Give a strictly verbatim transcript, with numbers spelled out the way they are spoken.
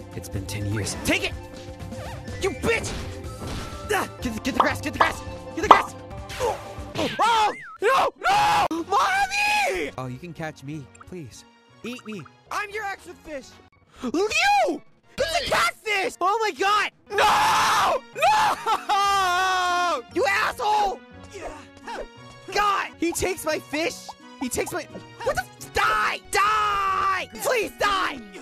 It's been ten years. Take it! You bitch! Ah, get, the, get the grass, get the grass! Get the grass! Oh! Oh! No! No! Mommy! Oh, you can catch me, please. Eat me. I'm your extra fish. You! It's a catfish! Oh my god! No! No! You asshole! God! He takes my fish! He takes my... What the... Die! Die! Please die!